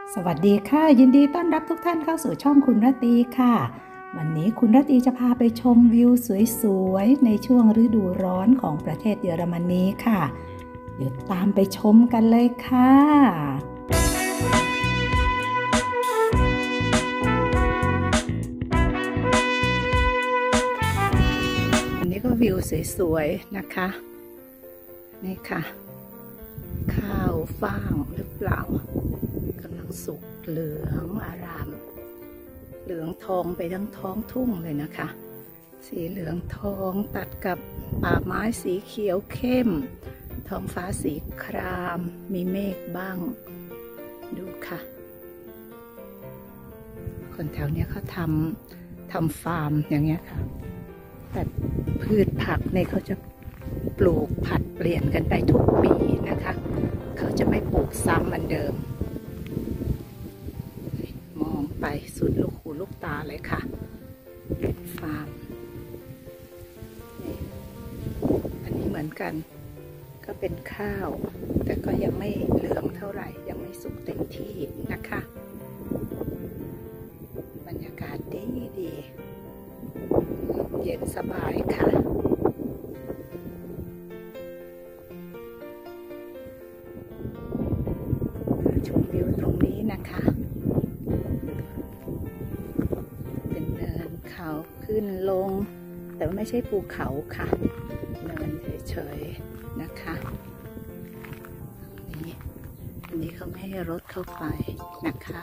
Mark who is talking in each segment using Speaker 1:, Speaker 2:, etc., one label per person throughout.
Speaker 1: สวัสดีค่ะยินดีต้อนรับทุกท่านเข้าสู่ช่องคุณรตีค่ะวันนี้คุณรตีจะพาไปชมวิวสวยๆในช่วงฤดูร้อนของประเทศเยอรมนีค่ะเดี๋ยวตามไปชมกันเลยค่ะอันนี้ก็วิวสวยๆนะคะนี่ค่ะข้าวฟ่างหรือเปล่ากำลังสุกเหลืองอารามเหลืองทองไปทั้งท้องทุ่งเลยนะคะสีเหลืองทองตัดกับป่าไม้สีเขียวเข้มท้องฟ้าสีครามมีเมฆบ้างดูค่ะคนแถวนี้เขาทำฟาร์มอย่างเงี้ยค่ะแต่พืชผักเนี่ยเขาจะปลูกผัดเปลี่ยนกันไปทุกปีนะคะเขาจะไม่ปลูกซ้ำเหมือนเดิมมองไปสุดลูกหูลูกตาเลยค่ะฟาร์มอันนี้เหมือนกันก็เป็นข้าวแต่ก็ยังไม่เหลืองเท่าไหร่ยังไม่สุกเต็มที่นะคะบรรยากาศดีเย็นสบายค่ะชมวิวตรงนี้นะคะเป็นเนินเขาขึ้นลงแต่ไม่ใช่ภูเขาค่ะเนินเฉยๆนะคะอันนี้เขาไม่ให้รถเข้าไปนะคะ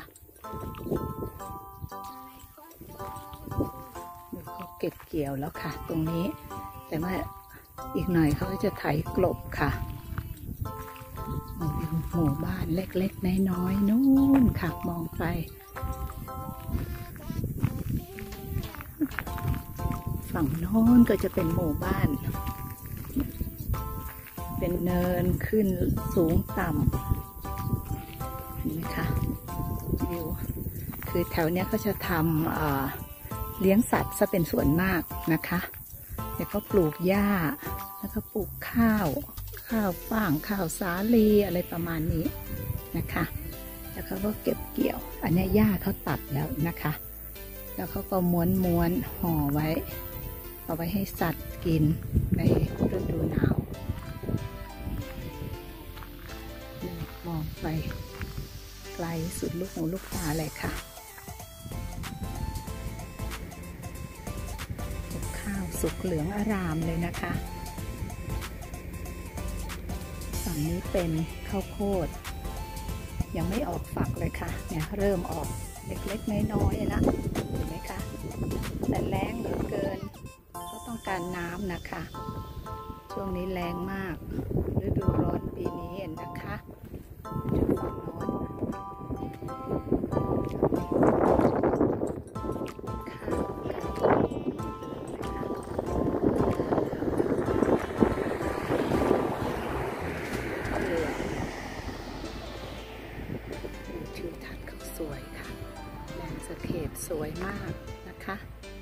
Speaker 1: ดูเขาเก็บเกี่ยวแล้วค่ะตรงนี้แต่ว่าอีกหน่อยเขาจะไถกลบค่ะหมู่บ้านเล็กๆน้อยๆนู่นค่ะมองไปฝั่งโน้นก็จะเป็นหมู่บ้านเป็นเนินขึ้นสูงต่ำเห็นไหมคะวิวคือแถวเนี้ยเขาจะทำเลี้ยงสัตว์ซะเป็นส่วนมากนะคะแล้วก็ปลูกหญ้าแล้วก็ปลูกข้าวฟ่างข้าวสาลีอะไรประมาณนี้นะคะแล้วเขาก็เก็บเกี่ยวอันนี้หญ้าเขาตัดแล้วนะคะแล้วเขาก็ม้วนห่อไว้เอาไว้ให้สัตว์กินในฤดูหนาวมองไปไกลสุดลูกหูลูกตาเลยค่ะข้าวสุกเหลืองอารามเลยนะคะฝั่งนี้เป็นข้าวโพดยังไม่ออกฝักเลยค่ะเนี่ยเริ่มออกเล็กๆน้อยๆนะเห็นไหมคะแต่แล้งเหลือเกินก็ต้องการน้ำนะคะช่วงนี้แรงมากฤดูร้อนปีนี้นะคะจุดฝั่งโน้นทิวทัศน์เขาสวยค่ะแลนด์สเคปสวยมากนะคะ